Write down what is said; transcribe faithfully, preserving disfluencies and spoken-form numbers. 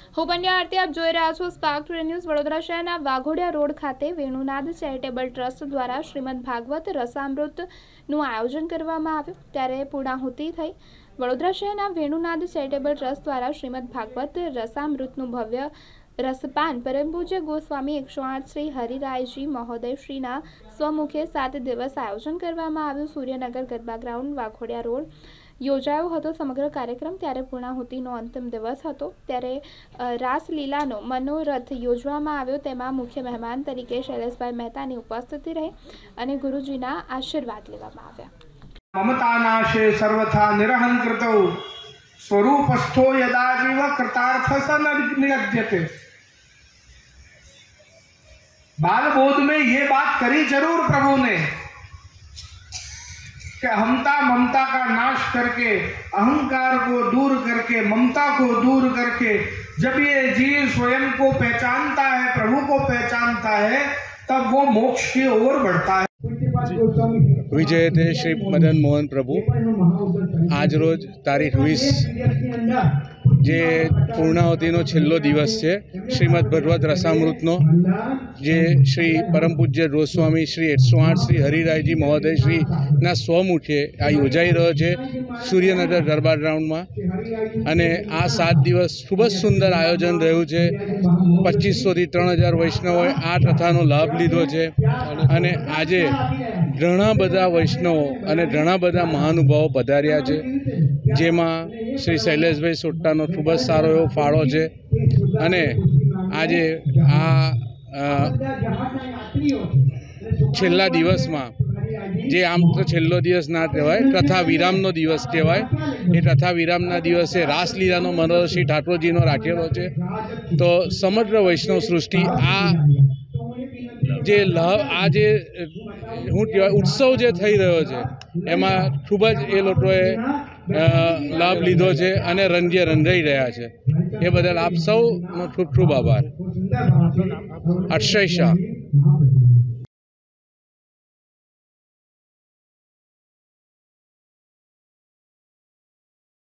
હું પંડ્યા આરતી, આપ જોઈ રહ્યા છો સ્પાર્ક ટુડે ન્યૂઝ। વડોદરા શહેરના વાઘોડિયા રોડ ખાતે વેણુનાદ ચેરિટેબલ ટ્રસ્ટ દ્વારા શ્રીમદ ભાગવત રસામૃતનું આયોજન કરવામાં આવ્યું, ત્યારે પૂર્ણાહુતિ થઈ। વડોદરા શહેરના વેણુનાદ ચેરિટેબલ ટ્રસ્ટ દ્વારા શ્રીમદ ભાગવત રસામૃતનું ભવ્ય રસપાન પરમ પૂજ્ય ગોસ્વામી એકસો આઠ શ્રી હરિરાયજી મહોદય શ્રીના સ્વમુખે સાત દિવસ આયોજન કરવામાં આવ્યું। સૂર્યનગર ગરબા ગ્રાઉન્ડ વાઘોડિયા રોડ યોજાયો હતો સમગ્ર કાર્યક્રમ। ત્યારે પૂર્ણાહુતિનો અંતિમ દિવસ હતો, ત્યારે રાસલીલાનો મનોરથ યોજવામાં આવ્યો। તેમાં મુખ્ય મહેમાન તરીકે શૈલેષભાઈ મહેતાની ઉપસ્થિતિ રહી અને ગુરુજીના આશીર્વાદ લેવામાં આવ્યા। મમતાનાશે સર્વથા નિરહંકૃતૌ स्वरूपस्थो यदा जीव कृतार्थ स निगद्यते। बाल बोध में ये बात करी जरूर प्रभु ने कि हमता ममता का नाश करके, अहंकार को दूर करके, ममता को दूर करके जब ये जीव स्वयं को पहचानता है, प्रभु को पहचानता है, तब वो मोक्ष की ओर बढ़ता है। विजयते श्री मदन मोहन प्रभु आज रोज तारीख वीस जे पूर्णाहुतिनो छेल्लो दिवस है श्रीमद भगवत रसामृतनो जे श्री परम पूज्य गोस्वामी श्री एक सौ आठ श्री हरिरायजी महोदय श्री ना स्वमुखे आ योजाई रह्यो छे सूर्यनगर गरबा ग्राउंड में। अने आ सात दिवस खूब ज सुंदर आयोजन रह्युं छे। पच्चीस सौ थी त्रण हज़ार वैष्णवोए आ कथानो लाभ लीधो छे अने आजे घणा बधा वैष्णवो अने घणा बधा महानुभावो पधार्या छे, जेमां श्री शैलेषभाई सोट्टानो खूब ज सारो एवो फाळो छे। अने आजे आ छेल्ला दिवसमां जे आम तो छेल्लो दिवस ना कहेवाय, कथा विरामनो दिवस कहेवाय, ए कथा विरामना दिवसे रासलीलानो मनोरथ श्री ठाकुरजीनो राखेलो छे। तो समग्र वैष्णव सृष्टि आ जे लाभ आ जे हूँ कहेवाय उत्सव जे थई रह्यो छे एमां खूब ज ए लोकोए लाभ लीधो छे अने रंगे रंगाई रह्या छे। ए बदल आप सौनो खूब खूब आभार। अक्षय शाह।